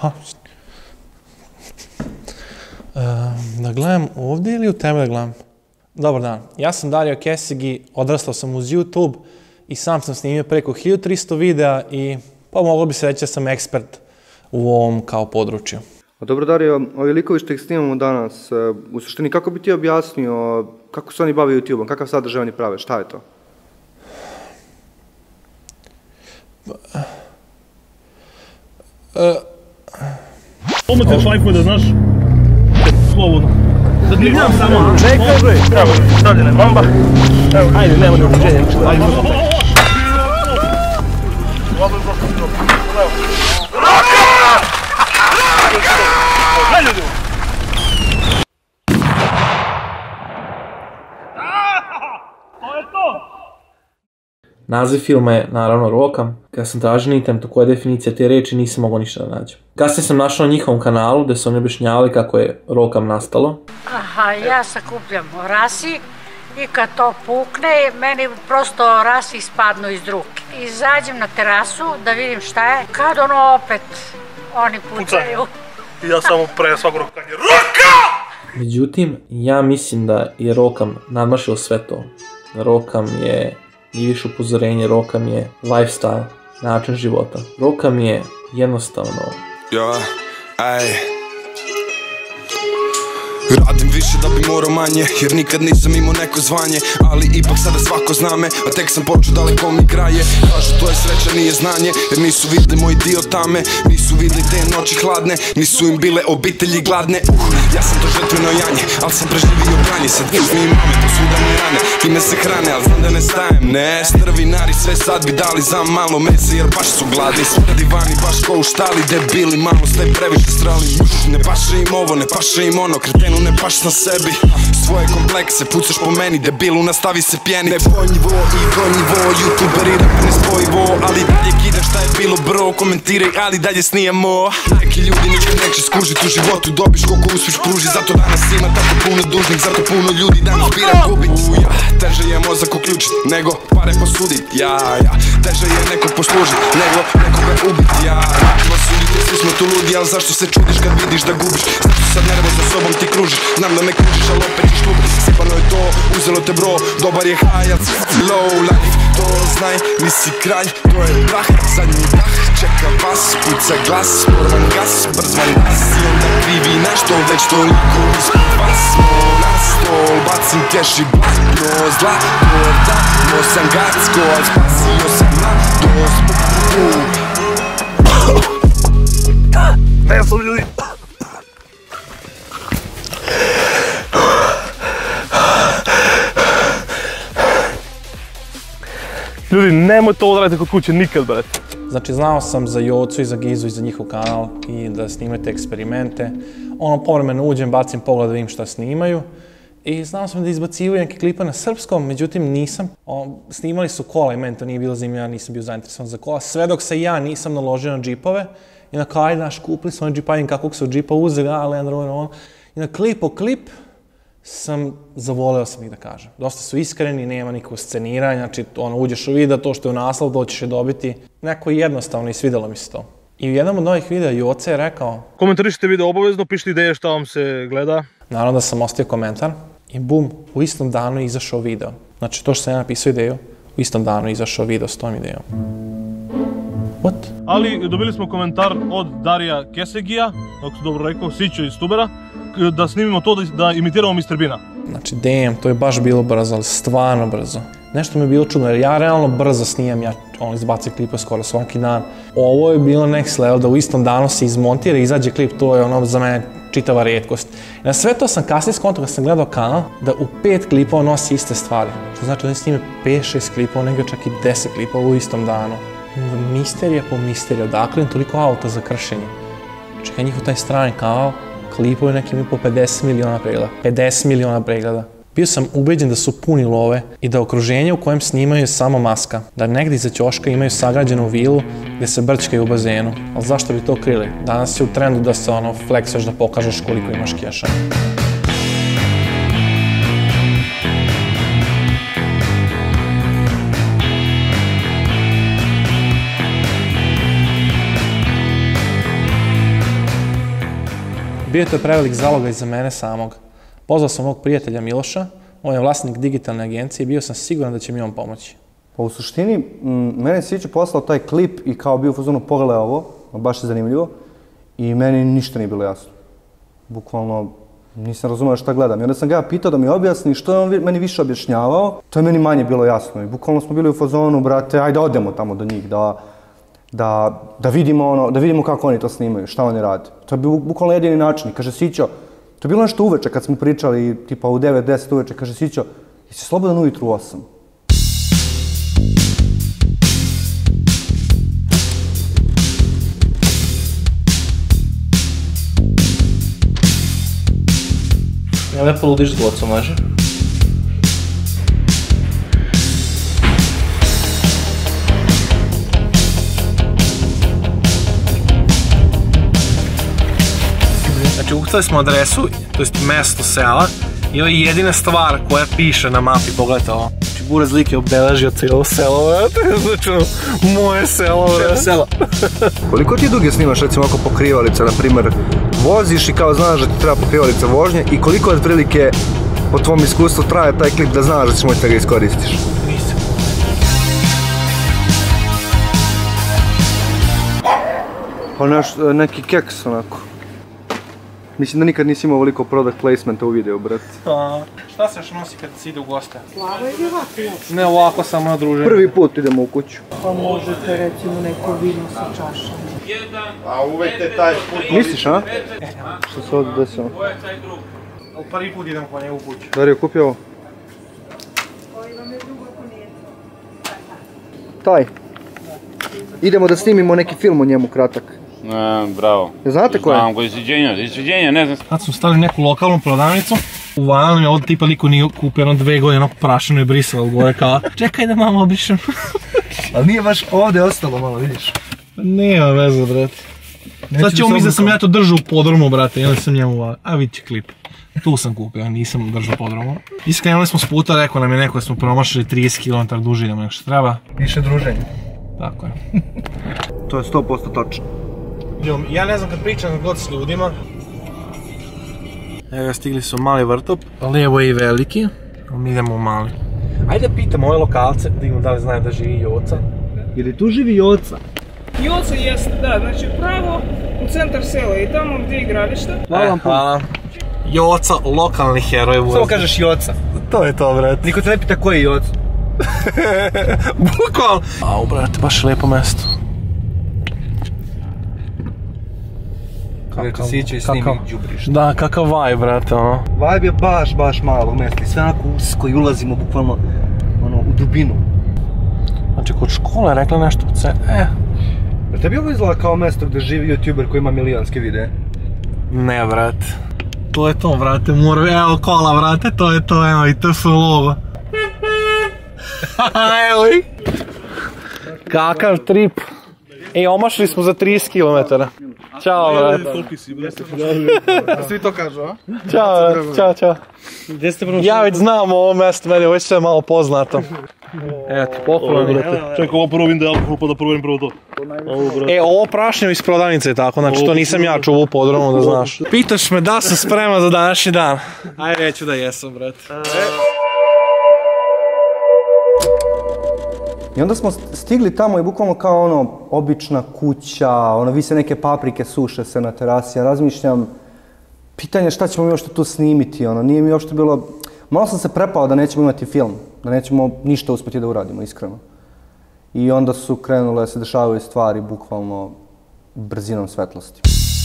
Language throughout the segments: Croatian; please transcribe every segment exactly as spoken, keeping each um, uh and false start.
Aha. Da gledam ovdje ili u tebe da gledam? Dobar dan, ja sam Dario Kesegi, odrastao sam uz YouTube i sam sam snimio preko hiljadu tristo videa i pa moglo bi se reći da sam ekspert u ovom kao području. Dobro Dario, ovi likovi što ih snimamo danas, u suštini kako bi ti objasnio kako se oni bave YouTube-om, kakav sadržaj oni prave, šta je to? Odmah te šlajfuj da znaš, slobodno. Da ti znam samo. Čekaj bre, evo, stavljena je bomba. Ajde, nema ne uređenja, ništa, ajde. Naziv filma je naravno Rokam. Kada sam tražio na internetu koja je definicija te reči, nisam mogao ništa da nađem. Kasnije sam našao na njihovom kanalu gde su oni objašnjavali kako je Rokam nastalo. Aha, ja sakupljam orasi i kad to pukne, meni prosto orasi ispadnu iz ruke. Izađem na terasu da vidim šta je, kad ono opet oni pucaju. I ja samo pre svakog rokanja, Roka! Međutim, ja mislim da je Rokam nadmašio sve to. Rokam je i više upozorenje, Rokam je lifestyle, način života. Rokam je jednostavno... Ja, aj... Radim više da bi morao manje, jer nikad nisam imao neko zvanje. Ali ipak sada svako zna me, a tek sam počeo daleko mi kraje. Kažu to je sreća, nije znanje, jer nisu vidli moj dio tame. Nisu vidli te noći hladne, nisu im bile obitelji gladne. Uh, ja sam to žetveno janje, ali sam preživio branje. Sad viš mi mame, to su da mi rane, time se hrane, ali znam da ne stajem. Ne, strvinari sve sad bi dali za malo mese, jer baš su gladni. Sve divani baš ko u štali, debili, malo ste previše strali. Ne paše im ovo, ne paše im ono, kretenu ne paš na sebi. Svoje komplekse pucaš po meni, debilu nastavi se pjenit. Nebojnjivo i brojnjivo, youtuberi rap nespojivo. Ali dalje kidam šta je bilo bro, komentiraj ali dalje snijemo. Neki ljudi nikad neće skužit u životu, dobiš koliko uspiš pruži. Zato danas ima tako puno dužnik, zato puno ljudi danas bira gubit. Uja, teže je mozak uključit, nego pare posudit. Ja, ja, teže je nekog poslužit, nego nekoga ubit. Ja, no sudite, svi smo tu ludi, ali zašto se čudiš kad vidiš da gubiš? Zašto sad nervo za sobom ti kružiš? Znam da me kužiš, ali opet ćeš lupit. Sipano je to, uzelo te bro, dobar je high, ali low life. To znaj, nisi kralj, to je prah, zadnji dah. Čeka vas, puca glas, sporvan gas, brz van das. I onda krivi nešto, već toliko ispod vas. Smo na stol, bacim keš i blatno, zlato, da, nosam gacko, ali spasio sam na dospu. Ne sam ljudi. Ljudi, nemojte ovo da radite kod kuće nikad, brate. Znači, znao sam za Jocu i za Gizu i za njihov kanal i da snimate eksperimente. Ono, povremeno uđem, bacim pogled da vidim šta snimaju. I znao sam da izbacivaju neke klipa na srpskom, međutim nisam. Snimali su kola i meni to nije bilo zanimljivo, ja nisam bio zainteresovan za kola. Sve dok se ja nisam naložio na džipove i na kraju, znaš, kupili su oni džipa, vidim kakvog su džipa uzeli, a Land Rover, ono. I na klip po klip sam, zavoleo sam ih da kažem. Dosta su iskreni, nema nikog sceniranja, znači ono, uđeš u video, to što je u naslov, to ćeš je dobiti. Neko jednostavno i svidelo mi se to. I u jednom od novih videa Joca je rekao... Komentarišite video obavezno, pišite ideje šta vam se gleda. Naravno da sam ostavio komentar i bum, u istom danu je izašao video. Znači to što sam ja napisao ideju, u istom danu je izašao video s tom idejom. What? Ali dobili smo komentar od Darija Kesegija, ako su dobro rekao, Sićo iz Tubera, da snimimo to da imitiramo mister Beana. Znači, damn, to je baš bilo brzo, ali stvarno brzo. Nešto mi je bilo čudno, jer ja realno brzo snimam, ja ono izbacim klipe skoro svaki dan. Ovo je bilo next level, da u istom danu se izmontira i izađe klip, to je ono za mene čitava rijetkost. I na sve to sam kasnije skontao kad sam gledao kanal, da u pet klipova nosi iste stvari. Što znači da oni snime pet šest klipova, nego čak i deset klipova u istom danu. Misterija po misterija, odakle im toliko auta za kršenje. Čekaj, njihov taj strani kanal, klipovi nekim i po pedeset miliona pregleda. pedeset miliona pregleda. Bio sam ubeđen da su puni love i da okruženje u kojem snimaju je samo maska. Da negdje iza ćoška imaju sagrađenu vilu gdje se brčkaju u bazenu. Ali zašto bi to krili? Danas je u trendu da se ono flexaš da pokažeš koliko imaš keša. Bio je to prevelik zalogaj za mene samog. Pozvao sam mog prijatelja Miloša, on je vlasnik digitalne agencije i bio sam siguran da će mi on pomoći. Pa u suštini, mene je Sićo poslao taj klip i kao bio u fazonu pogledaj ovo, baš je zanimljivo, i meni ništa nije bilo jasno. Bukvalno nisam razumio šta gledam. I onda sam ga ja pitao da mi objasni što je on meni više objašnjavao, to je meni manje bilo jasno. I bukvalno smo bili u fazonu, brate, ajde odemo tamo do njih, da, da, da, vidimo ono, da vidimo kako oni to snimaju, šta oni rade. To je bio bukvalno jedini način. I kaže Sićo, to je bilo nešto uveče kad smo pričali, tipa u devet deset uveče, kaže Sićo, jesi slobodan ujutru u osam? Ja lepo ludiš s gocom, maže? Znači, ukucali smo adresu, to jest mesto sela, i ovo je jedina stvar koja piše na mapi, pogledajte ovo. Znači, Buraz lik je obeležio cijelo selo, vrate, znači, moje selo, vrate. Selo. Koliko ti duge snimaš, recimo, oko pokrivalica, na primjer, voziš i kao znaš da ti treba pokrivalica vožnje i koliko otprilike po tvom iskustvu traje taj klip da znaš da ćeš moći da ga iskoristiš? Nisam. Pa naš, neki keks, onako. Mislim da nikad nisi imao ovoliko product placementa u videu, brat. A, šta se još nosi kad se ide u goste? Plava ili ovako? Ne ovako, samo na druženje. Prvi put idemo u kuću. Pa možete recimo neko vino sa čašom. A uvete taj put. Misliš, a? Što se ovdje desilo? Ali prvi put idem po njegu u kuću. Dario, kupi ovo. Taj. Idemo da snimimo neki film o njemu kratak. E, bravo. Znate ko je? Znam ko je izviđenja, izviđenja, ne znam. Kad smo stali u neku lokalnu prodavnicu, uvalili mi ovdje tipa liko nije kupio jedno dve godine, onako prašeno i brisalo gore kao čekaj da malo obrišem. Ali nije baš ovdje ostalo malo, vidiš? Nema veze, brate. Sad će on misli da sam ja to držao u podrumu, brate, i onda sam njemu uvalio. A vidit će klip. Tu sam kupio, nisam držao podrumu. Iskrenuli smo s puta, rekao nam je neko da smo promašali trideset kilometara duže idemo nego što treba. Više druženje. Tako je. To je sto posto tačno. Ja ne znam kad pričam god s ljudima. Evo stigli su mali vrtop, lijevo je i veliki, ali mi idemo u mali. Ajde pitamo ove lokalce, da im da li znaju da živi Joca. Je li tu živi Joca? Joca jeste, da, znači pravo u centar sela i tamo gdje je gradište. Hvala vam puno. Hvala. Joca, lokalni heroj vozi. Samo kažeš Joca. To je to, brate. Niko te ne pita koji je Joca. Bukvalno. Au, brate, baš je lijepo mesto. Kakav Sićo i snimi đubrište. Da, kakav vibe, brate, ono. Vibe je baš, baš malo mjesto i sve onako usko i ulazimo bukvalno ono, u dubinu. Znači, kod škole rekla nešto u ce... E. Jel tebi ovo izgleda kao mjesto gdje živi youtuber koji ima milijonske videe? Ne, brate. To je to, brate, mora... Evo kola, brate, to je to, evo i to su logo. Evo i. Kakav trip. E, omašili smo za trideset kilometara. Ćao, brate. Svi to kažu, a? Ćao, brate, ćao, ćao. Ja već znam ovo mjesto, meni je već sve malo poznato. Evo ti, pokloni. Čekaj, ovo prvo vinde alkohol pa da proverim prvo to. E, ovo prašnje iz prodavnice je tako, znači to nisam ja čuo u podromu, da znaš. Pitaš me da sam spreman za današnji dan. Aj, reću da jesam, brate. I onda smo stigli tamo i bukvalno kao ono, obična kuća, ono, vise neke paprike, suše se na terasi, ja razmišljam, pitanje šta ćemo mi uopšte tu snimiti, ono, nije mi uopšte bilo, malo sam se prepao da nećemo imati film, da nećemo ništa uspjeti da uradimo, iskreno. I onda su krenule da se dešavaju stvari, bukvalno, brzinom svetlosti.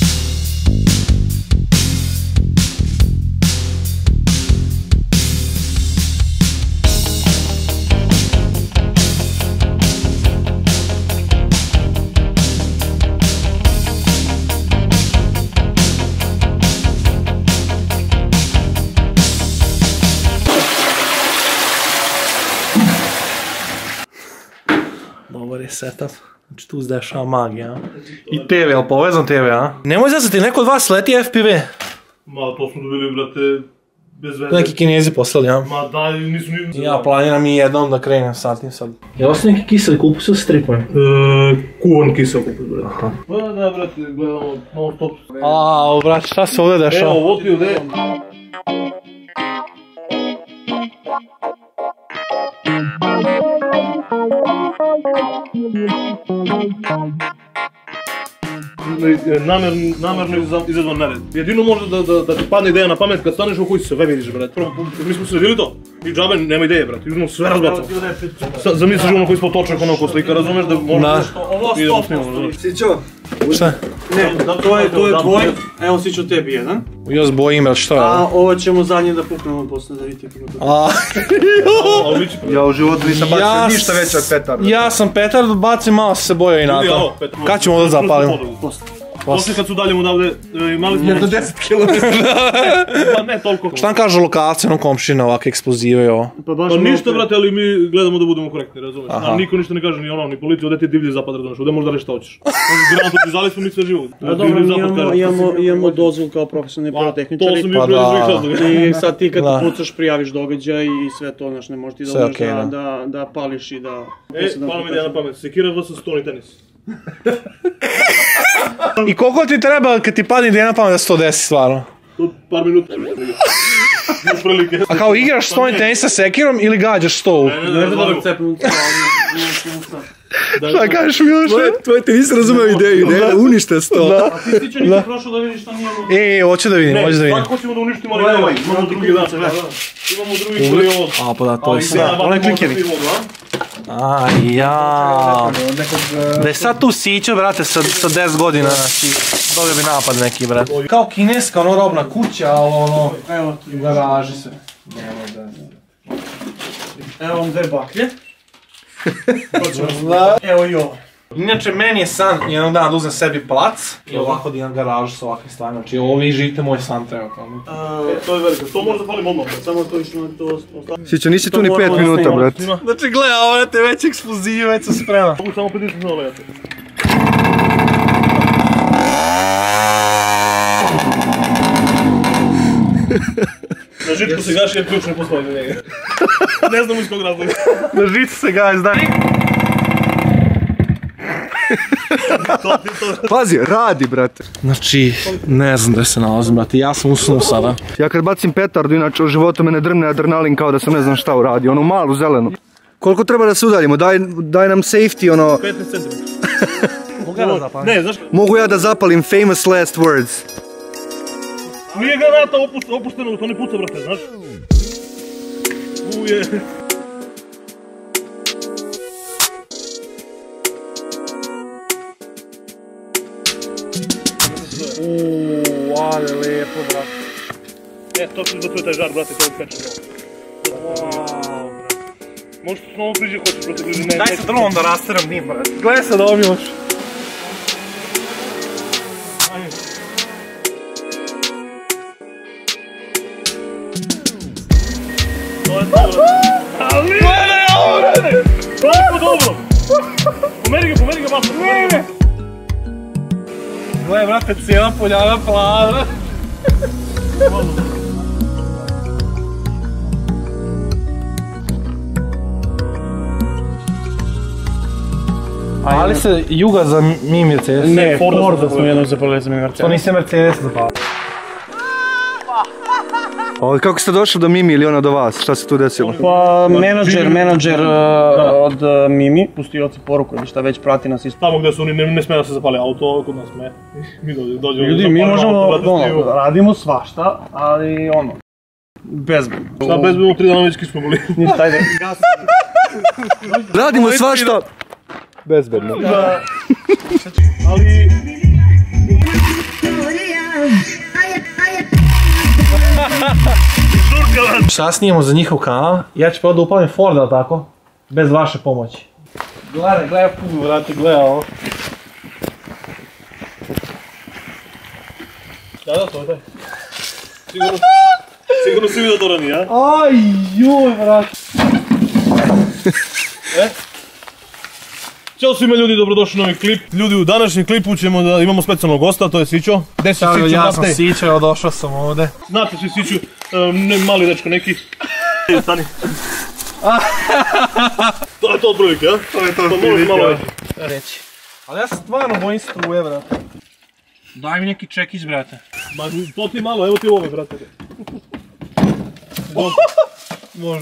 Dobar je setup. Znači tu se dešava magija, a? I te ve, jel povezan te ve, a? Nemoj zazati, neko od vas leti F P V? Ma, to smo dobili, brate, bez veze. Neki Kinezi poslali, ja? Ma da, nisu ni... Ja planiram i jednom da krenem sa tim sad. Je li su neki kiseli kupus ili stripovi? Kuvan kisel kupus, brate. Aha. Pa da, brate, gledamo non stop. Aaaa, brate, šta se ovdje dešava? Evo, ovo ti ovdje. Namjerno izazvan nered. Jedino može da ti padne ideja na pamet kad staneš u kući se sve vidiš, brate. Prvo, mi smo se vidjeli to. I džabe nema ideje, brate. Idemo sve razbacati. Zamisliš ono koji smo točak onako slika, razumeš da možeš... Idemo snimamo. Sićo? Šta? Ne, to je tvoj, evo Sićo tebi jedan. Još bojim, ili što je ovo? A ovo ćemo zadnje da puknemo posle da vidite kako to. Aaaa, ja u životu nisam bacio ništa veće od petarda. Ja sam petardu bacim, malo se bojao i na to. Kad ćemo ovdje zapalimo? Poslije kad su dalje mu davde, imali smo... Jedno deset kilometara. Pa ne toliko. Šta nam kaže lokacija, ono komšina, ovakve eksplozive i ovo? Pa ništa, brate, ali mi gledamo da budemo korektni, razumiješ? A niko ništa ne kaže, ni ono, ni policija, ovdje ti je divlji zapad, razumiješ, ovdje možda reći šta hoćeš. Granatu ti zali smo mi sve život. A dobro, imamo dozvol kao profesionalni pirotehničari. To sam mi prije drugih razloga. I sad ti kad ti pucaš, prijaviš događaj i sve to, znaš, ne možeš ti da pališ i da... E, palo mi ideja na pamet, sekira versus stoni tenis. I koliko ti treba kad ti padne ideja na pamet da se to desi stvarno? Par minuta. A kao igraš stoni tenis sa sekirom ili gađaš sto? Ne, ne, ne, ne, ne, šta kažeš mi još? Tvoje ti nisi razumeo ideju, ideja da unište sto. A ti Sićo nisi prošao da vidiš šta nije ovo? E, hoću da vidim, hoću da vidim. Ne, sad hoćemo da uništimo, ali nemoj, imamo drugi dan. Imamo drugi koji je ovo. A, pa da, to je sve. Onaj klikeri. A, ja. Da je sad tu Sićo, brate, sa deset godina, znači, dobio bi napad neki, brate. Kao kineska, ono, robna kuća, ali ono, evo, u garaži se. Evo vam dve baklje. Zna. Evo i ovo. Inače, meni je san jednog dana da uzem sebi plac i ovako da imam garažu sa ovakvim stvarima. Znači, ovo vi živite moj san treba tamo. To je velika, to možda palim odmah. Samo to išlo na to ostaviti. Sićo, nisi tu ni pet minuta, brate. Znači, gleda, ovo je te već eksplozive, već sam sprema. Mogu samo pritisnuti na ovo, jate. Na žitku se gaši jer ključ ne postoji na njega. Ne znam iz kog razloga. Na žicu se gaši, da. Pazi, radi, brate. Znači, ne znam gdje se nalazim, brate, ja sam usnuo sada. Ja kad bacim petardu, inače u životu mene drne adrenalin kao da sam ne znam šta uradio, onu malu zelenu. Koliko treba da se udaljimo? Daj, daj nam safety, ono... petnaest centimetara. Mogu ja da zapalim? Ne, znaš... Mogu ja da zapalim famous last words. Nije granata opušteno, to ne puca, brate, znaš? Uje... Uuuu, ale lijepo, brate. E, to ću izbacuje taj žar, brate, to je upečeno. Wow, brate. Možeš s novom priđe hoćeš, brate, bliži ne... Daj se drvom da rasteram dim, brate. Gledaj se da obimaš. To je to, brate. Ali! Gledaj ovo, brate! Toliko dobro! Pomeri ga, pomeri ga, baš, pomeri ga! Gledaj, brate, cijela poljana plana. Ali se Juga za Mi Mercedes? Ne, Forda smo jednom zapalili za Mi Mercedes. To nisi Mercedes zapalili. O, kako ste došli do Mimi ili ona do vas? Šta se tu desilo? Pa, menadžer, menadžer od Mimi, pustio ci poruku ili šta već prati nas isto. Tamo gdje su oni ne smije da se zapali auto, kod nas sme. Mi dođemo... Ljudi, mi možemo, ono, radimo svašta, ali ono, bezbedno. Šta bezbedno, tri dana već smo boli. Ništa, ajde, gas. Radimo svašta! Bezbedno. Da. Ali... Šta snijemo za njihov kanal? Ja ću prvo da upalim Forda, tako? Bez vaše pomoći. Gledaj, gledaj puno, vrati, gledaj ovo. Da, da, to je taj. Sigurno... Sigurno si vidio to ranije, a? Aj, joj, vrati. E? Ćao svima ljudi, dobrodošli u novi klip. Ljudi, u današnjem klipu ćemo da imamo specijalnog gosta, to je Sićo. Gde si Sićo? Ja sam Sićo, evo došao sam ovde. Znate svi Siću, mali dečko neki. Stani. To je to otprilike, a? To je to otprilike, reći. Ali ja se stvarno bojim struje, brate. Daj mi neki čekić, brate. Ma, to ti malo, evo ti ove, brate. Može.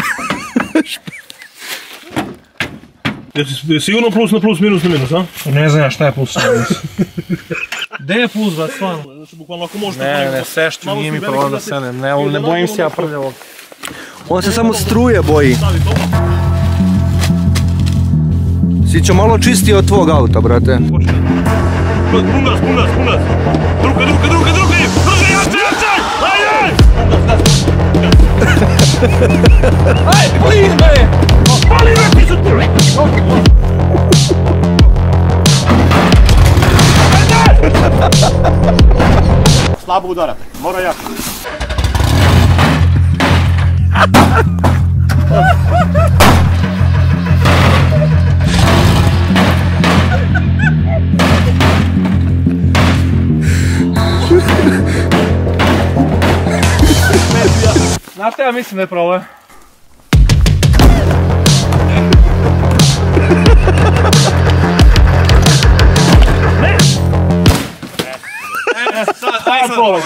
Je sigurno plus na plus, minus na minus, a? Ne znam ja šta je plus na minus. Gde je plus, brate, stvarno? Znači, bukvalno ako možete... Ne, ne, sešću, nije mi problem da senem. Ne bojim se ja prljavog. On se samo struje boji. Sićo malo čistije od tvog auta, brate. Pungas, pungas, pungas! Druga, druga, druga, druga! Druga, jače, jače! Ajde! Ajde, please, bre! Pali, bre, ti su tu! Slabo udarate, mora jako. Znaš šta ja mislim da je problem? Ne! Ajde probaj!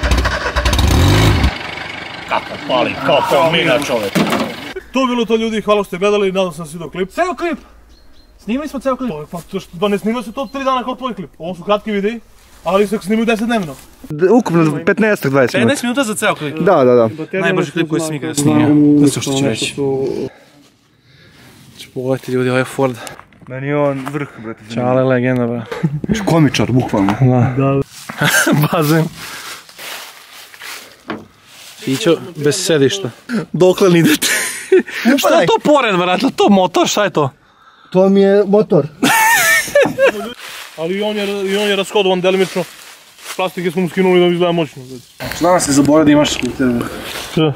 Kako pali, kao pomina čovjek. To je bilo to ljudi, hvala što ste gledali, nadam sam se do klip. Ceo klip! Snimali smo ceo klip. Pa ne snimaju se to tri dana kao tvoj klip. Ovo su kratki videi, ali se snimaju deset dnevno. Ukupno petnaest do dvadeset minuta. petnaest minuta za ceo klip? Da, da, da. Najbrži klip koji sam ikada snimio. To je sve što ću reći. Pogledajte ljudi, ovo je Ford. Meni je on vrh, brate. Čale, legenda, bra. Komičar, bukvalno. Da. Bazen. Sićo, bez sedišta. Dokle ni idete? Šta je to pored, brate? To motor, šta je to? To mi je motor. Ali i on je rashodovan delimično. Plastike smo mu skinuli da izgleda moćno. Znam se zaboravio da imaš skuter. Sve.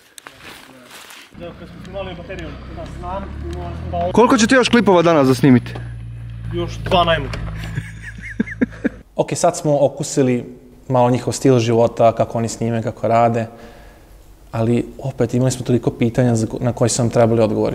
Koliko ćete još klipova danas da snimite? Još dva najmu. Ok, sad smo okusili malo njihov stil života, kako oni snime, kako rade. Ali opet imali smo toliko pitanja na koje sam trebali odgovori.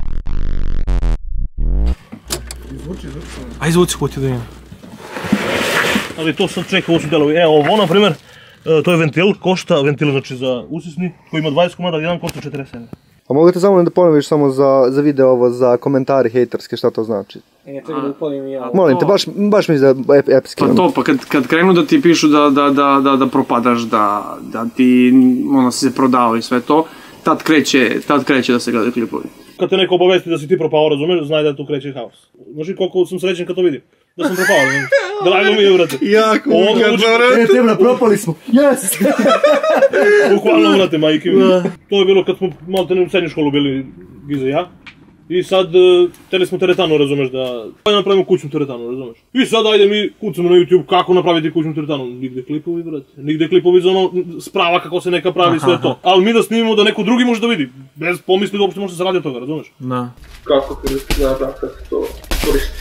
Aj zvuci kuti da imam. Ali to sad čekaj, ovo su delovi. Evo ovo, na primjer, to je ventil, košta ventil znači za usisni, koji ima dvadeset komada, jedan košta četrdeset evra. A mogu te samo da ponoviš samo za video ovo, za komentari hejterske, šta to znači? E, treba da upalim i ja. Molim te, baš mi za epski. Pa to, pa kad krenu da ti pišu da propadaš, da ti ono se prodao i sve to, tad kreće da se gledaju klipovi. Kad te neko obavesti da si ti propao, razumiješ, znaj da tu kreće haos. Znaš i koliko sam srećen kad to vidim. Da sam propao, razumiješ. Drago mi je, vrate. Jako ukratno, vrate. E, tema, propali smo. Yes! Bukvalno, vrate, majke. To je bilo kad smo malo te u srednju školu bili, Giza i ja. I sad, teli smo teretanu, razumeš, da... Ajde napravimo kućnu teretanu, razumeš. I sad ajde mi kucamo na YouTube kako napraviti kućnu teretanu. Nigde klipovi, vrate. Nigde klipovi za ono sprava kako se neka pravi, sve to. Ali mi da snimimo da neko drugi može da vidi. Bez pomisli da uopšte može da se radi od toga, razumeš. Da. Kako izgleda kad se to koristi?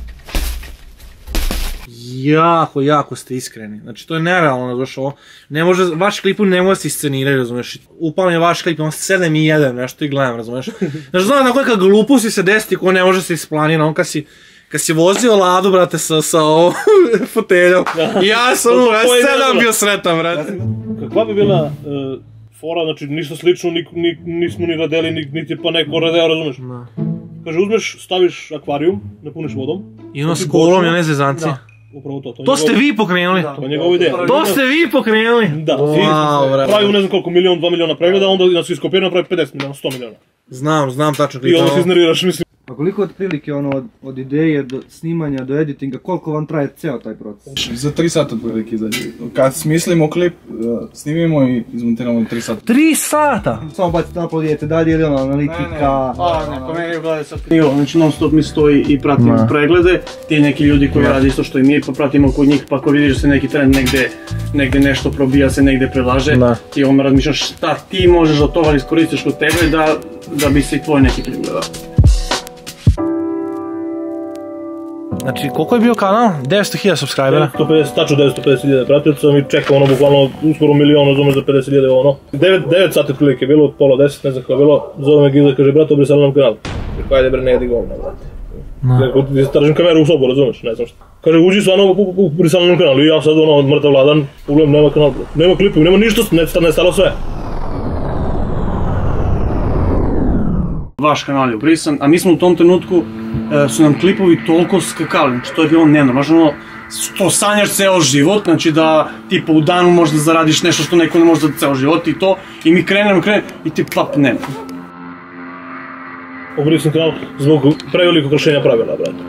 Jako, jako ste iskreni. Znači, to je nerealno, znaš, ovo. Ne može, vaš klipu ne može se iscenirati, razumeš. Upalim je vaš klip, on sedem i jedan, nešto i gledam, razumeš. Znači, znam da koja gluposti se desiti ko ne može se isplaniti, on kad si... Kad si vozio Ladu, brate, sa ovom foteljom. Ja sam u sedam bio sretan, brate. Kakva bi bila fora, znači ništa slično, nismo ni radeli, niti pa neko radeo, razumeš? Kaže, uzmeš, staviš akvarijum, napuniš vodom. I ono s kolom i one zezancije. Upravo to. To ste vi pokrenuli? To je njegova ideja. To ste vi pokrenuli? Da. Pravimo ne znam koliko, milion, dva miliona pregleda, onda nas iskopirano pravi pedeset miliona, sto miliona. Znam, znam tačno. I onda se iznerviraš, mislim. A koliko otprilike ono od ideje do snimanja do editinga, koliko vam traje ceo taj proces? Za tri sata otprilike izađe. Kad smislimo klip, snimimo i izmontiramo tri sata. Tri sata? Samo bacite na podijete dalje ili ono analitika... A ne, pa meni gledaj sad knjigo, znači non stop mi stoji i pratim preglede. Ti neki ljudi koji radi isto što i mi, pa pratimo kod njih, pa ako vidiš da se neki trend negde nešto probija, se negde prelaže, ti onda razmišljaš šta ti možeš od toga iskoristiš kod tebe da bi se i tvoj neki klip gledao. Znači, koliko je bio kanal? devetsto hiljada subscribera? devetsto pedeset, tačno devetsto pedeset hiljada pratioca, mi čekamo ono bukvalno uskoro milion, razumeš, za pedeset hiljada ono. devet sati otprilike je bilo, pola deset, ne znam kako je bilo, zove me Giza, kaže, brate, obrisali nam kanal. Rekao, ajde bre, ne jedi govna, brate. Ti tražim kameru u sobu, razumeš, ne znam šta. Kaže, uđi stvarno, obrisali nam kanal i ja sad ono, mrtav vladan, pogledam, nema kanal, nema klipu, nema ništa, ne stalo sve. Vaš kanal je obrisan, a mi smo u tom trenutku, su nam klipovi toliko skakali, znači to je bilo nenormalno, što sanjaš ceo život, znači da tipa u danu možda zaradiš nešto što neko ne može za ceo život i to, i mi krenemo, krenemo i ti pap, nema. Obrisan kanal zbog prevelikog kršenja pravila, brate.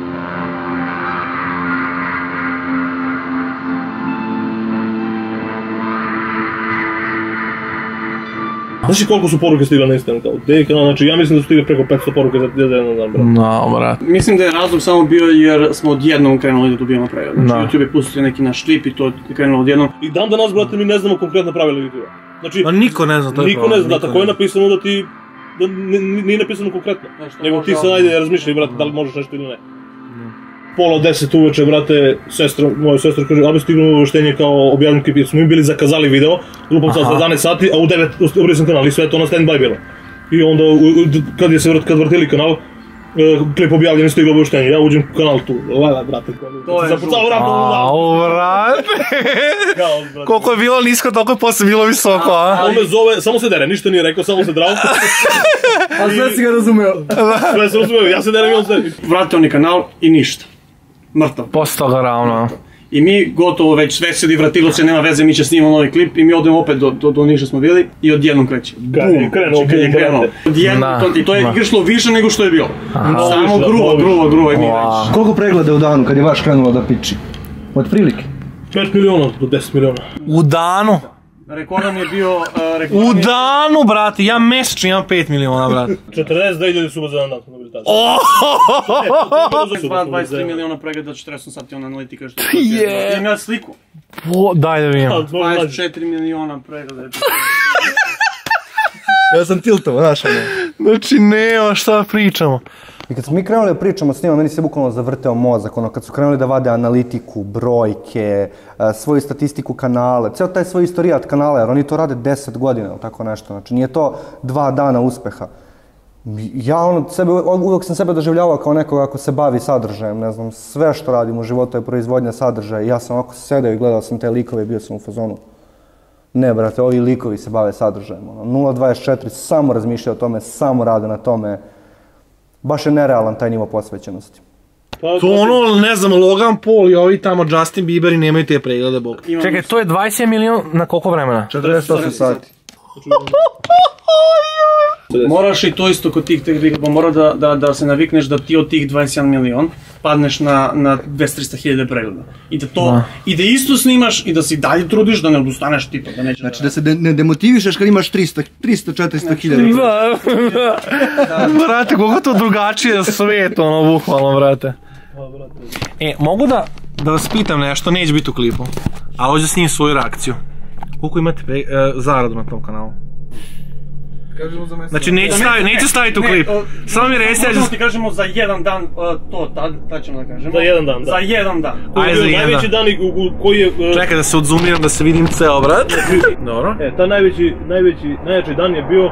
Znaš koliko su poruke stigle na Instagram kao Deji kanal, znači ja mislim da su stigle preko petsto poruke za jedan dan, brate. No, brate. Mislim da je razlog samo bio jer smo odjednom krenuli da dobijamo pravila. Znači YouTube je pustio neki naš klip i to je krenulo odjednom. I dan danas, brate, mi ne znamo konkretno pravila YouTube-a. Znači, pa niko ne zna, to je niko ne zna, tako je napisano da ti, da nije napisano konkretno. Nego ti sad ajde razmišljaj, brate, da li možeš nešto ili ne. Pola deset uveče, brate, sestra, moja sestra kaže, ali stignu uvrštenje kao objavljen klip, jer smo mi bili zakazali video, grupom sad za jedanaest sati, a u devet obrisan kanal i sve to na stand-by bilo. I onda, kad je se kad vrtili kanal, klip objavljen i stiglo uvrštenje, ja uđem u kanal tu, lala, brate, to je zapucao vrat, au, brate, koliko je bilo nisko, toliko je posle bilo visoko, a? On me zove, samo se dere, ništa nije rekao, samo se drao. A sve si ga razumeo. Sve se razumeo, ja se derem i on se dere. Vratio on je kanal i ništa. Mrtav. Postao ga ravno. I mi gotovo već sve sedi vratilo se, nema veze, mi će snimamo novi klip i mi odemo opet do Niša smo bili i odjednom kreće. Bum, kad je krenuo. I to je išlo više nego što je bilo. Samo gruva, gruva, gruva i mi već. Koliko pregleda u danu kad je vaš krenulo da piči? Od prilike? pet miliona do deset miliona. U danu? Rekordan je bio... U danu, brate, ja mesečno imam pet miliona, brate. četrdeset dve hiljade suba za jedan dan smo dobili tada. dvadeset tri miliona pregleda, četrdeset sati on analitika što je. Imam ja sliku. Daj da vidim. dvadeset četiri miliona pregleda. Ja sam tiltovo, znaš ono. Znači, nema šta pričamo. I kad smo mi krenuli da pričamo s njima, meni se bukvalno zavrteo mozak, ono, kad su krenuli da vade analitiku, brojke, svoju statistiku kanale, ceo taj svoj istorijat kanala, jer oni to rade deset godina ili tako nešto, znači nije to dva dana uspeha. Ja ono, sebe, uvijek sam sebe doživljavao kao nekoga ako se bavi sadržajem, ne znam, sve što radim u životu je proizvodnja sadržaja i ja sam ovako sedeo i gledao sam te likove i bio sam u fazonu. Ne, brate, ovi likovi se bave sadržajem, ono, nula dvadeset četiri samo razmišlja o tome, samo rade na tome. Baš je nerealan taj nivo posvećenosti. To ono, ne znam, Logan Paul i ovi tamo Justin Bieber i nemaju te preglede, bog. Čekaj, to je dvadeset miliona na koliko vremena? četrdeset osam sati. Moraš i to isto kod tih klipova, mora da se navikneš da ti od tih dvadeset jedan milion padneš na dvesta do trista hiljada pregleda. I da isto snimaš i da se i dalje trudiš, da ne odustaneš tipa, da neće... Znači da se ne demotivišeš kad imaš trista do četiristo hiljada. Brate, koliko to drugačije svet, ono, bukvalno, brate. E, mogu da vas pitam nešto, neće biti u klipu, ali hoću da snimim svoju reakciju. Koliko imate zaradu na tom kanalu? Znači neću staviti u klip, samo mi reci... Možemo ti kažemo za jedan dan, to, tad ćemo da kažemo. Za jedan dan, da. Za jedan dan. Ajde, za jedan dan. Najveći dan koji je... Čekaj da se odzoomiram, da se vidim ceo, brat. Dobro. E, ta najveći, najveći, najjači dan je bio...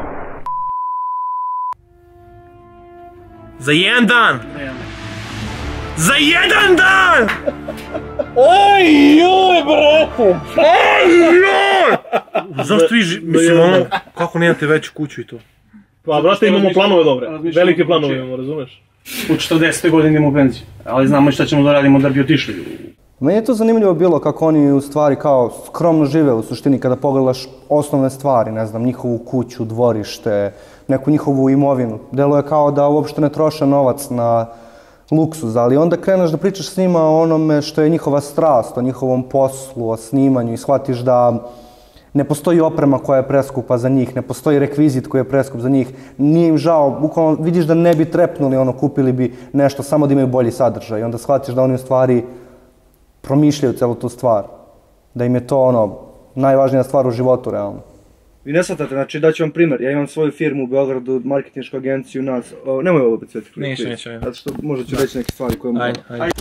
Za jedan dan! Za jedan dan! Oj, joj, brate! Oj, joj! Zašto vi, mislim, ono, kako nemate veću kuću i to? Pa, brate, imamo planove dobre, velike planove imamo, razumeš? U četrdesete godine imamo penziju, ali znamo i šta ćemo da radimo da bi otišli. Meni je to zanimljivo bilo kako oni u stvari kao skromno žive u suštini kada pogledaš osnovne stvari, ne znam, njihovu kuću, dvorište, neku njihovu imovinu. Delo je kao da uopšte ne troše novac na luksuz, ali onda kreneš da pričaš s njima o onome što je njihova strast, o njihovom poslu, o snimanju i shvatiš da ne postoji oprema koja je preskupa za njih, ne postoji rekvizit koji je preskup za njih, nije im žao, bukvalno vidiš da ne bi trepnuli, ono, kupili bi nešto samo da imaju bolji sadržaj i onda shvatiš da oni u stvari promišljaju celu tu stvar, da im je to ono, najvažnija stvar u životu, realno. Vi ne shvatate, znači daću vam primjer, ja imam svoju firmu u Beogradu, marketinšku agenciju, nas, o, nemoj ovo opet sveti klip. Neću, neću. Zato što možda ću reći neke stvari koje mogu. Ajde, ajde.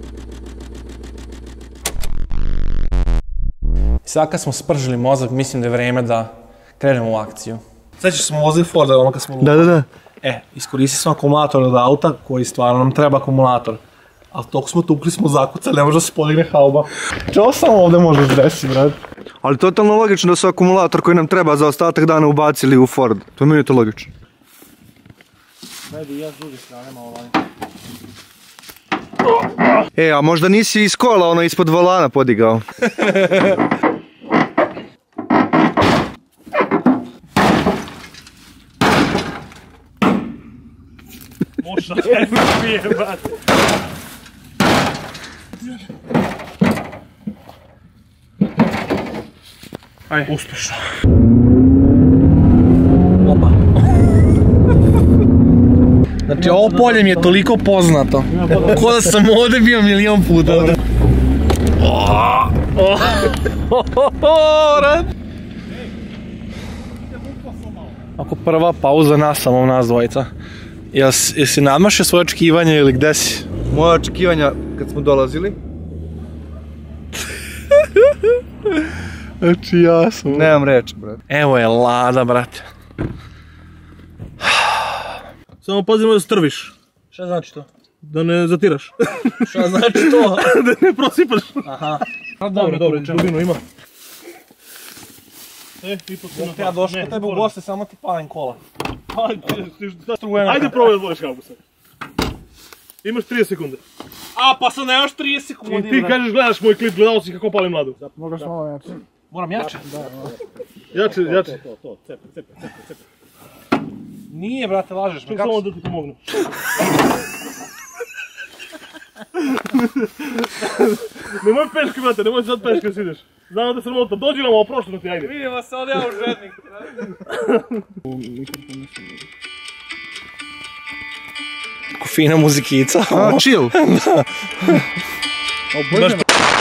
Sad kad smo spržili mozak, mislim da je vreme da krenemo u akciju. Sad ćeš smo vozili Forda, ono kad smo lupali. Da, da, da. E, iskoristili smo akumulator od auta, koji stvarno nam treba akumulator. Ali toliko smo tukli, smo zakucali, ne može da se podigne hauba. Čo samo ovdje može da desi, brad? Ali totalno logično da su akumulator koji nam treba za ostatak dana ubacili u Ford. To mi je to logično. Ajde, ja s druge strane malo ovaj. E, a možda nisi iz kola ono ispod volana podigao? Možda je prije, brate. Ajde. Uspješno. Opa. Znači, ovo polje mi je toliko poznato. Ko da sam ovdje bio milion puta. Ako prva pauza nas, samo nas dvojica. Jesi nadmašio svoje očekivanje ili gde si? Moje očekivanja kad smo dolazili? Znači ja sam... Nemam reći, brate. Evo je Lada, brate. Samo pazimo da strviš. Šta znači to? Da ne zatiraš. Šta znači to? Da ne prosipaš. Aha. Dobro, dobro, dubinu ima. E, ipak ima. Ja došao kod tebe u goste, samo ti palim kola. Ajde probaj da voliš kako sad. Imaš trideset sekunde. A, pa sad nemaš trideset sekundi. I ti kažeš gledaš moj klip, gledao si kako palim mladu. Mogaš malo jače. Moram jače? Jače, jače. To, to, cepe, cepe, cepe, cepe. Nije, brate, lažeš. Ček samo da ti pomognu. Nemoj peške, brate, nemoj sad peške da si ideš. Znamo da se ramota, dođi nam ovo prošlo da ti, ajde. Vidimo se ovdje ja u žednik. Kako fina muzikica. A, chill. Da.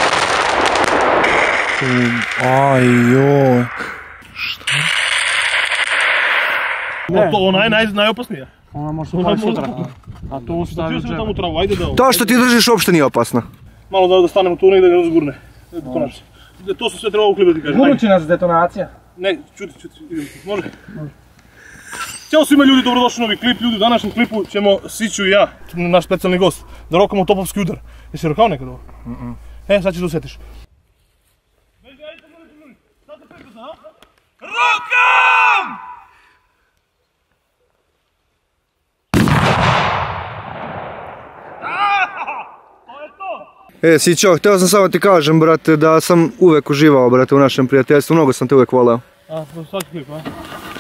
Aj, joj. Šta? Ne. To ona je naj, najopasnija. Ona može se upali sutra. A to ostavi u džep. Tamo travu, ajde da ovo. To što ti držiš uopšte nije opasno. Malo da, da stanemo tu negdje da ne zgurne. Konačno. To su sve trebalo u klipu da ti kažem. Gurnut će nas detonacija. Ne, čuti, čuti, idemo tu. Može? Može. Ćao svima ljudi, dobrodošli u novi klip. Ljudi, u današnjem klipu ćemo Siću i ja, naš specijalni gost, da rokamo topovski udar. Jesi rokao nekad ovo? Mm-mm. E, sad ćeš da osjetiš. Rokam! E, Sićo, htio sam samo ti kažem, brate, da sam uvek uživao, brate, u našem prijateljstvu, mnogo sam te uvek voleo. A, svaki klip, a?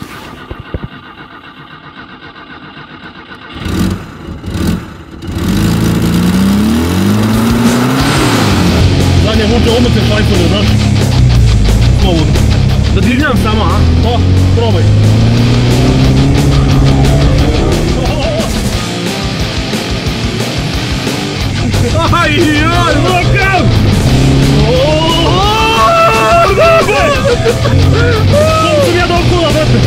Zadnje vuče omrte šajfone, znaš? Slobodno. Da divljam samo, a? O, probaj. Aj, joj, rokam! Oooo, dobro! Kako sam ja dao kola, brate?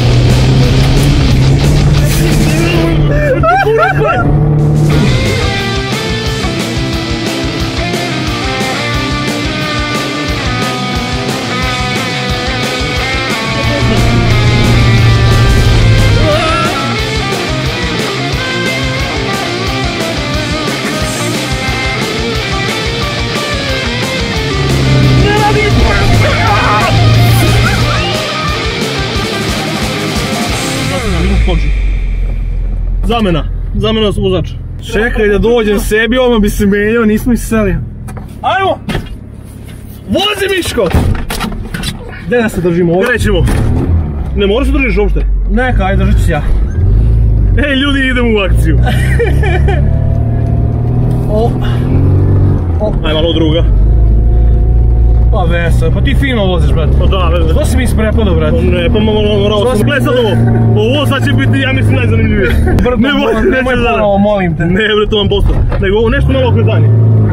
Zamena, zamena vozača. Čekaj da dođem sebi, ovo bi se menjao, nismo iseli. Ajmo! Vozi Miško! Gdje da se držimo ovdje? Krećemo. Ne moraš se držiš uopšte. Neka, ajde držit ću ja. Ej ljudi, idemo u akciju. O. O. Aj malo druga. Pa Vesa, pa ti fino voziš, brate. Pa da, veze. Što si mi isprepadao, brate? Ne, pa malo morao sam. Gledaj sad ovo. Ovo sad će biti, ja mislim, najzanimljivije. Nemoj, nemoj ponovo, molim te. Ne, bre, to vam posto. Nego ovo nešto malo okretanje.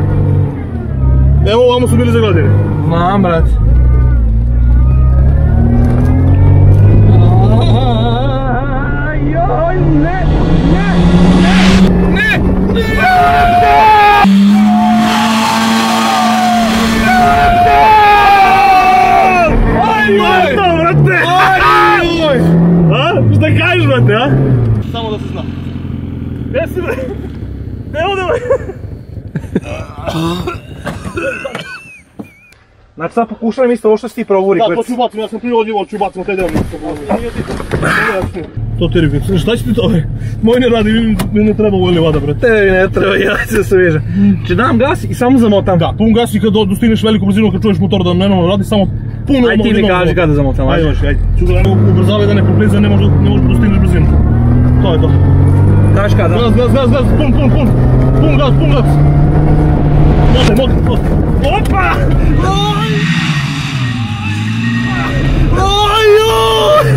Evo, ovamo su bili zagladjeni. Znam, brate. Šta kažeš, brate, a? Samo da se zna. Gdje si, bre? Gdje ovdje, bre? Znači sad pokušavam isto ovo što si ti provuri. Da, to ću bacim, ja sam prije ovdje, ću bacim na taj deo. To ti ribim, šta će ti to, bre? Moj ne radi, mi ne treba ovdje vada, brate. Tebi ne treba, ja se sviđa. Če dam gas i samo zamotam. Da, pun gas i kad dostigneš veliku brzinu, kad čuješ motor da ne radi, samo puno... Ajde ti mi kaži kada zamotam, ajde. Ajde, ajde. Ču ga ubrzavaj da ne propliza, ne možeš dostigneš brzinu. To je to. Kaži kada? Gas, gas, gas, gas, pun, pun, pun. Pun gas, pun gas. Mote, mote, mote. Opa! Oj! Oj!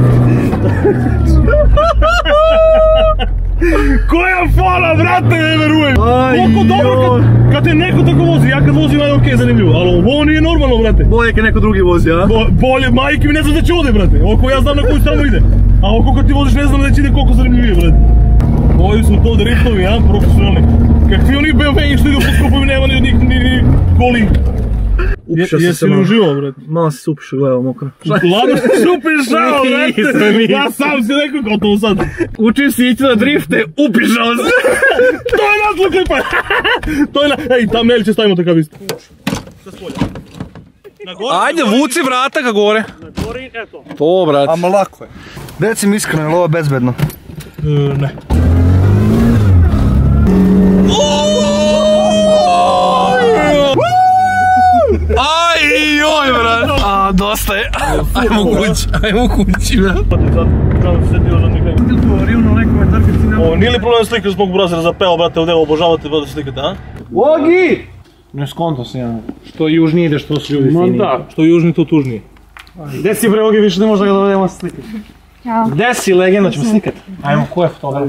Koja fala, brate, ne verujem! Koliko dobro kad te neko tako vozi, ja kad vozim je okej, zanimljivo, ali ovo nije normalno, brate. Bolje kad neko drugi vozi, a? Bolje, majke mi ne znam da će ode, brate. Oko ja znam na koju stranu ide. A oko kad ti voziš ne znam da će ide koliko zanimljivije, brate. Ovi su to driftovi, a, profesionalni. Kakvi oni B M W što idu po skupovi, nema ni od njih ni koli. Upišao sam se malo. Jesi li uživao, brate? Malo si se upišao, gledao mokro. Lado si upišao, brate! Ja sam si rekao gotovo sad. Učim si ići na drifte, upišao se! To je naslov klipa! To je na... Ej, tam Nelče stavimo takav isto. Sa spolja. Ajde, vuci vrata ka gore. Na gori, eto. To, brate. Amo lako je. Reci mi iskreno, je li ovo bezbedno? Ne. Aj, joj, brat! A, dosta je. Ajmo kući, ajmo kući, brat. Ovo, nije li problem da slikaš zbog brazera za peo, brate, ovdje obožavate da slikate, a? Ogi! Ne skonto se ja. Što južnije ide, što su ljudi finiji. Ma da, što južnije, to tužnije. Gde si, bre, Ogi, više ne možda ga dovedemo se slikati. Gde si, legenda, ćemo slikati. Ajmo, ko je fotograf?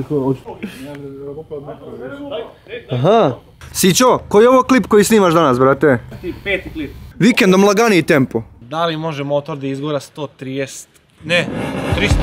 Aha. Sićo, koji je ovo klip koji snimaš danas, brate? Peti klip. Vikendom laganiji tempo. Da li može motor da izgora sto trideset? Ne, tristo.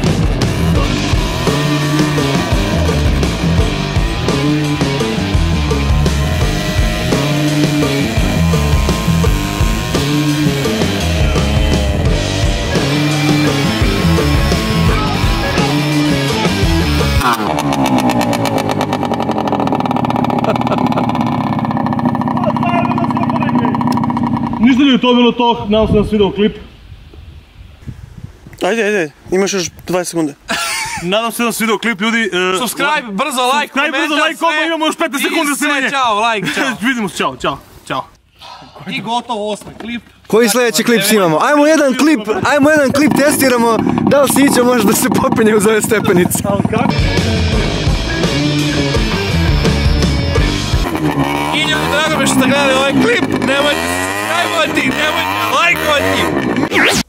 Ništa li je to bilo to, nadam se da sam video klip. Ajde, ajde, imaš još dvadeset sekunde. Nadam se da sam video klip, ljudi. Subscribe, brzo like, komentar, brzo like, sve. Imamo još petnaest sekundi za snimanje. Ćao, like, čao. Vidimo se, čao, čao, čao. I gotovo, osmi klip. Koji sljedeći klip snimamo? Ajmo jedan klip, ajmo jedan klip testiramo. Da li Sićo može da se popinje uz ove stepenice? I ljudi, drago mi što ste gledali ovaj klip. Nemojte subscribe-ovati, nemojte like-ovati.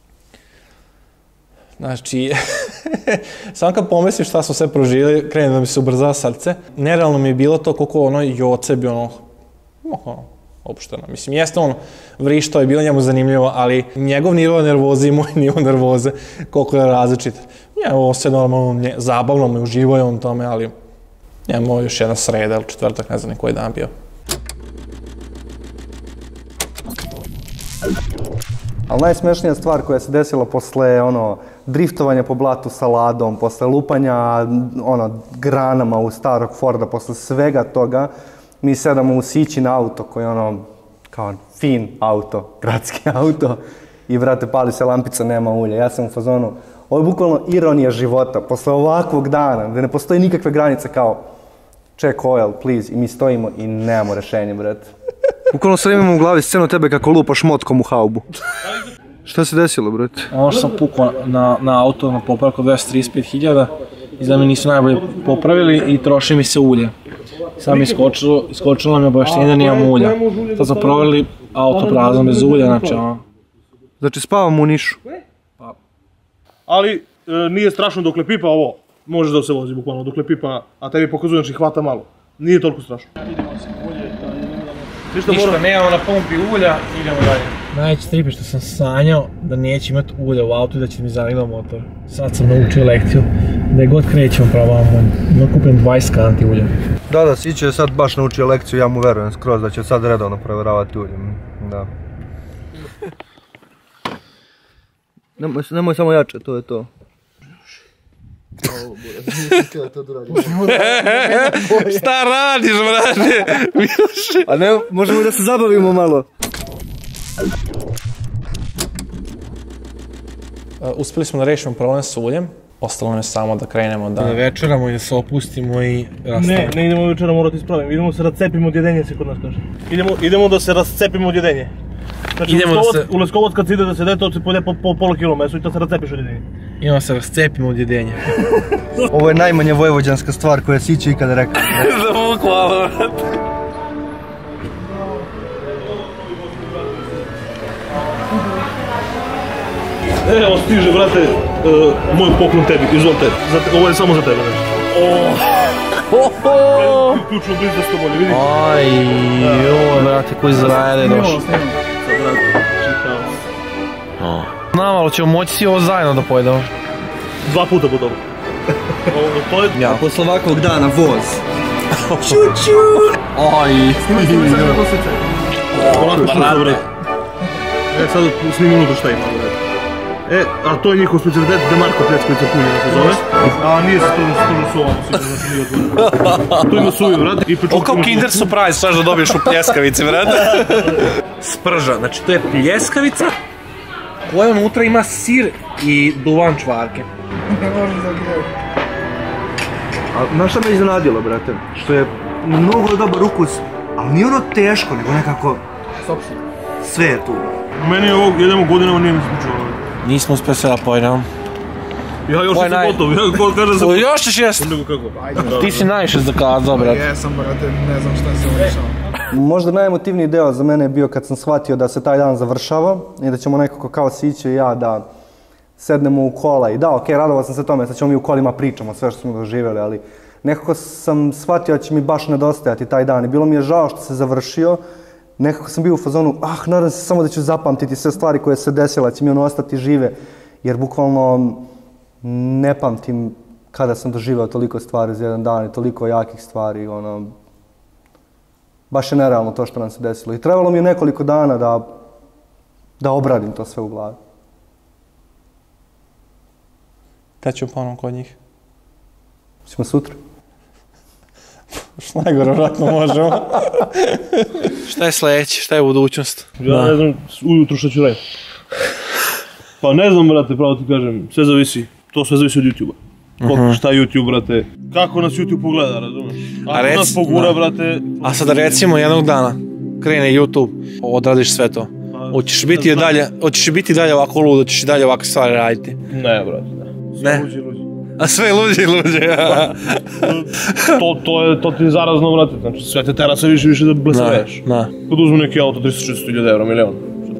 Znači, samo kad pomislim šta smo sve proživjeli, krenem da mi se ubrzava srce. Nerealno mi je bilo to koliko ono Joce bi ono, ono, opušteno. Mislim, jeste ono, vrištao je bilo njemu zanimljivo, ali njegov nivo nervoze i moj nivo nervoze, koliko je različit. Njemu se normalno, zabavno me uživo je on tome, ali njemu još jedna sreda ili četvrtak, ne znam ni koji dan bio. Ali najsmešnija stvar koja se desila posle ono, driftovanja po blatu sa Ladom, posle lupanja ono, granama u starog Forda, posle svega toga, mi sedamo u Sićin auto koji je ono, kao fin auto, gradski auto i vrate pali se lampica, nema ulja. Ja sam u fazonu, ovo je bukvalno ironija života, posle ovakvog dana, gde ne postoji nikakve granice kao check oil, please, i mi stojimo i nemamo rešenje, brate. Bukvalno sad imamo u glavi scenu tebe kako lupaš motkom u haubu. Šta se desilo, brate? Ono što sam pukao na, na auto na popravku dvesta trideset pet hiljada i za me nisu najbolje popravili i troši mi se ulje. Sam iskočilo, iskočilo nam je obaveštenje da nijamo ulja. Sad smo provjerili auto prazno bez ulja, znači ono... Znači spavamo u Nišu? Ali nije strašno dokle pipa ovo, može da se vozi bukvalno dokle pipa, a tebi pokazuje znači hvata malo. Nije toliko strašno. Ništa, Ništa nemamo na pumpi ulja, idemo dalje. Najveći trip je što sam sanjao da neće imati ulja u autu i da će mi zagledao motor. Sad sam naučio lekciju Gde god krećemo probamo, da kupim dvadeset kanti ulja. Da, da, Siće je sad baš naučio lekciju, ja mu verujem skroz da će sad redovno provjeravati uljem. Da. Nemoj, nemoj samo jače, to je to. Šta radiš, brate? A ne, možemo da se zabavimo malo. Uspjeli smo da rešimo problem s uljem. Ostalo nam je samo da krenemo da večeramo i da se opustimo i rastavimo. Ne, ne idemo večera, moramo ti ispravim. Idemo se rascepimo od jedenje, se kod nas kaže. Idemo, idemo da se rascepimo od jedenje. Znači idemo u, Leskovac, se... u Leskovac kad se ide da se dete, se pojede po, po pola kilo meso i to se rascepiš od jedenje. Idemo da se rascepimo od jedenja. Ovo je najmanje vojvođanska stvar koja je Siće ikada rekao. Za hvala, brate. Evo stiže, brate, uh, moj poklon tebi, izvolite, ovo je samo za tebe, znači. Ooooooo! Ključno bliz da sto bolje, vidi? Aj, joj, brate, koji zrajede došli. Znam, ali ćemo moći svi ovo zajedno da pojedemo. Dva puta po dobro. To je... Ja. Posle ovakvog dana, voz. Ču-ču! Aj, Polako, brate. E, sad snimim unutra šta ima, brate. E, a to je njihov specialitet, Demarko Pljeckovica Punjena se zove. A nije se to su ovamo, znači nije otvoreno. Tu ima suju, brate. O, kao Kinder Surprise, znaš da dobiješ u pljeskavici, brate. Sprža, znači to je pljeskavica koja unutra ima sir i duvan čvarke. Ne možeš da gledam. A znaš šta me iznenadilo, brate? Što je mnogo dobar ukus, ali nije ono teško, nego nekako... Sve je tu. Meni je ovo, jedemo godinama nije mi sličilo. Nismo uspjeli sve da pojedemo. Ja još nisam gotov, ja god kažem za... Još ćeš jest! Ti si najviše zakazao, brate. Jesam, brate, ne znam šta se uvršao. Možda najemotivniji deo za mene je bio kad sam shvatio da se taj dan završava i da ćemo nekako kao Siće i ja da sednemo u kola i da, okej, radovao sam se tome, sad ćemo mi u kolima pričamo sve što smo doživjeli, ali nekako sam shvatio da će mi baš nedostajati taj dan i bilo mi je žao što se završio. Nekako sam bio u fazonu, ah, nadam se samo da ću zapamtiti sve stvari koje se desile, će mi ono ostati žive, jer bukvalno ne pamtim kada sam doživio toliko stvari za jedan dan i toliko jakih stvari, ono, baš je nerealno to što nam se desilo. I trebalo mi je nekoliko dana da, da obradim to sve u glavi. Kad ćemo ponovno kod njih? Ćemo sutra. Što najgore, vratno možemo. Šta je sljedeće? Šta je budućnost? Ja ne znam ujutru što ću raditi. Pa ne znam, brate, pravo ti kažem, sve zavisi. To sve zavisi od YouTube-a. Koliko šta YouTube, brate, kako nas YouTube pogleda, razumiješ? Ako nas pogura, brate... A sada recimo jednog dana krene YouTube, odradiš sve to. Hoćeš biti dalje, hoćeš biti dalje ovako ludo, hoćeš i dalje ovakve stvari raditi? Ne, brate, ne. Sve luđe i luđe. A sve luđe i luđe, To ti je zarazno, brate, znači sve te tera sve više i više da blesaveš. Kad uzmu neki auto tristo šesto hiljada eura, milijon.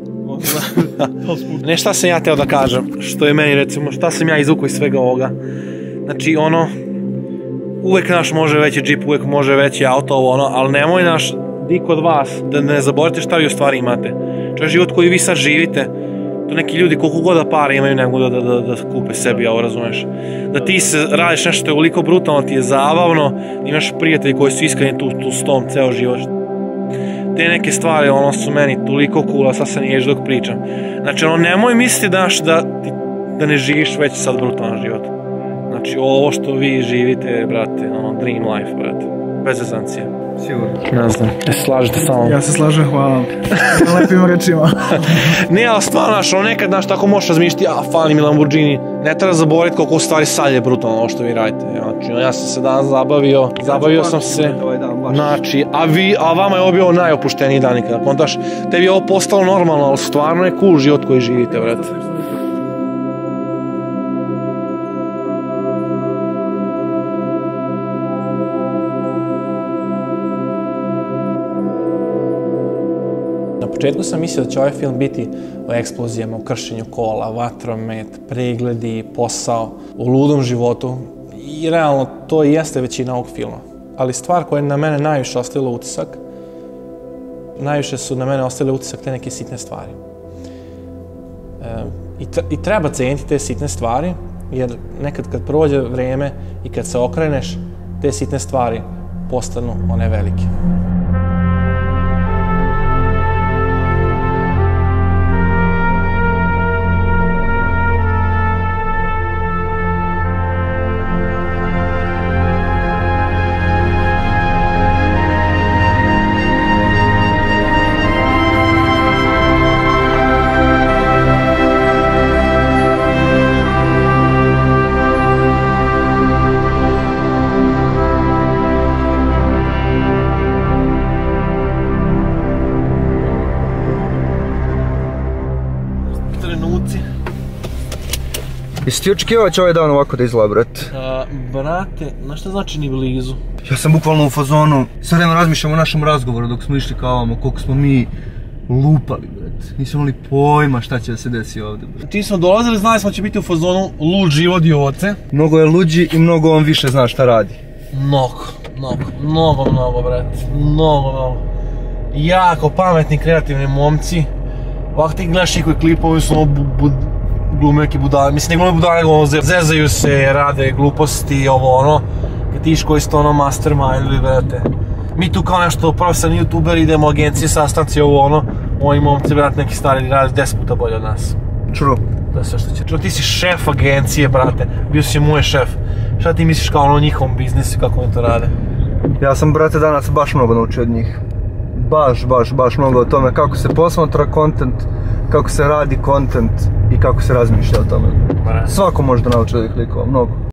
Ne, šta sam ja teo da kažem, što je meni recimo, šta sam ja izvukao iz svega ovoga. Znači ono, uvek naš može veći džip, uvek može veći auto, ovo ono, ali nemoj naš, di kod vas, da ne zaboravite šta vi u stvari imate. To je život koji vi sad živite, to neki ljudi koliko god da para imaju nego da, da, da, da kupe sebi, ovo razumeš. Da ti se radiš nešto što je uliko brutalno, ti je zabavno, da imaš prijatelji koji su iskreni tu, tu s tom ceo život. Te neke stvari, ono su meni toliko cool, a sad se niješ dok pričam. Znači, ono, nemoj misliti daš da, ti, da ne živiš već sad brutalan život. Znači, ovo što vi živite, brate, ono, dream life, brate, bez zezancije. Sigurno. Ne znam, ne se slažete sa mnom? Ja se slažem, hvala na lepim rečima. Ne, ali stvarno, znaš, ono nekad, znaš, tako možeš razmišljati, a, fali mi Lamborghini. Ne treba zaboraviti koliko u stvari sad je brutalno ovo što vi radite. Znači, ja sam se danas zabavio, zabavio sam se, znači, a vi, a vama je ovo bio najopušteniji dan nikada, kontaš, tebi je ovo postalo normalno, ali stvarno je cool život koji živite, brate. Na početku sam mislio da će ovaj film biti o eksplozijama, o kršenju kola, vatromet, pregledi, posao, o ludom životu. I realno to i jeste većina ovog filma. Ali stvar koja je na mene najviše ostavila utisak, najviše su na mene ostavile utisak te neke sitne stvari. I treba ceniti te sitne stvari jer nekad kad prođe vreme i kad se okreneš, te sitne stvari postanu one velike. Jesi ti očekivao će ovaj dan ovako da izgleda, brate? Brate, znaš šta znači ni blizu? Ja sam bukvalno u fazonu, sad vreme razmišljam o našem razgovoru dok smo išli kao ovamo, koliko smo mi lupali, brate. Nismo imali pojma šta će da se desi ovdje, brate. Ti smo dolazili, znali smo će biti u fazonu lud život dioce. Mnogo je luđi i mnogo on više zna šta radi. Mnogo, mnogo, mnogo, mnogo, brate. Mnogo, mnogo. Jako pametni, kreativni momci. Ovako ti gledaš i koji klipovi su ono glume neki budale, mislim ne glume budale, nego zezaju se, rade gluposti, ovo ono. Kad ti iš koji ste ono mastermindili, brate. Mi tu kao nešto profesionalni youtuber, idemo agencije, sastanci, ovo ono. Ovi momci, brate, neki stari radi deset puta bolje od nas. True. To je sve što će. Čuo, ti si šef agencije, brate. Bio si moj šef. Šta ti misliš kao ono o njihovom biznisu, kako oni to rade? Ja sam, brate, danas baš mnogo naučio od njih. Baš, baš, baš mnogo o tome kako se posmatra content, kako se radi content i kako se razmišlja o tome. Svako može da nauči od ovih likova, mnogo.